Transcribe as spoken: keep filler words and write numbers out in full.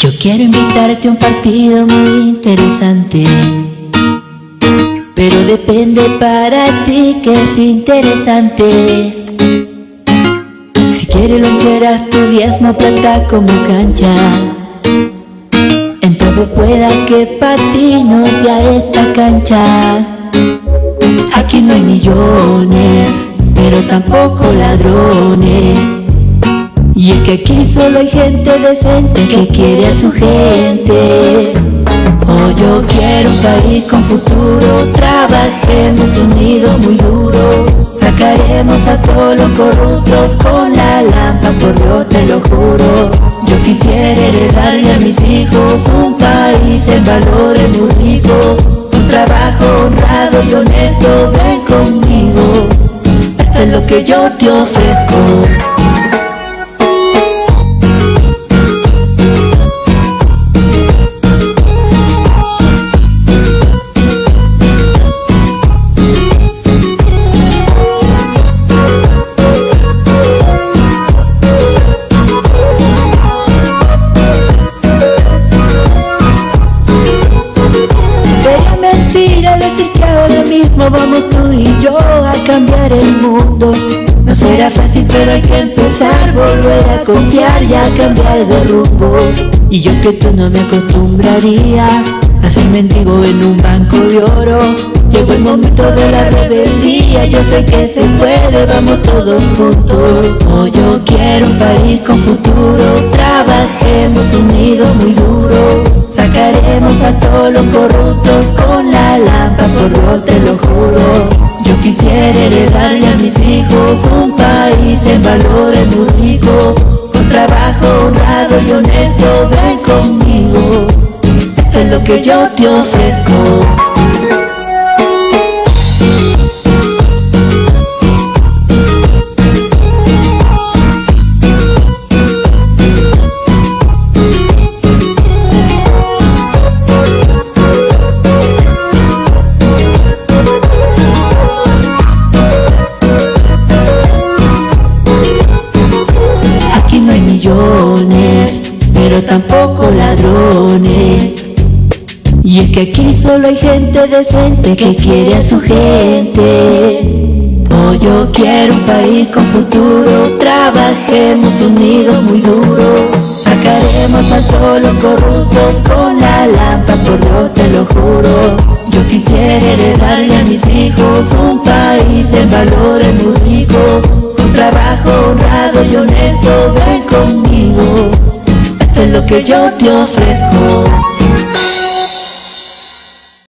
Yo quiero invitarte a un partido muy interesante, pero depende para ti que es interesante. Si quieres loncheras, tu diezmo plata como cancha. Entonces pueda que patinos de a esta cancha. Aquí no hay millones, pero tampoco ladrones. Y es que aquí solo hay gente decente que quiere a su gente. Oh, yo quiero un país con futuro, trabajemos unidos muy duro. Sacaremos a todos los corruptos con la lámpara, por Dios te lo juro. Yo quisiera heredarle a mis hijos un país en valores muy rico, un trabajo honrado y honesto, ven conmigo. Esto es lo que yo te ofrezco. Vamos tú y yo a cambiar el mundo. No será fácil, pero hay que empezar, volver a confiar y a cambiar de rumbo. Y yo que tú no me acostumbraría a ser mendigo en un banco de oro. Llegó el momento de la rebeldía, yo sé que se puede, vamos todos juntos. Oh, yo quiero un país con futuro, trabajemos unidos muy duro. Sacaremos a todos los corruptos con la lámpara, por Dios te lo juro. Yo quisiera heredarle a mis hijos un país en valores muy rico, con trabajo honrado y honesto, ven conmigo. Esto es lo que yo te ofrezco. Pero tampoco ladrones. Y es que aquí solo hay gente decente que quiere a su gente. Oh, yo quiero un país con futuro, trabajemos unidos muy duro. Sacaremos a todos los corruptos con la lámpara, por Dios te lo juro. Yo quisiera heredarle a mis hijos un país en valores muy rico, con trabajo honrado y honesto, ven conmigo. Esto es lo que yo te ofrezco.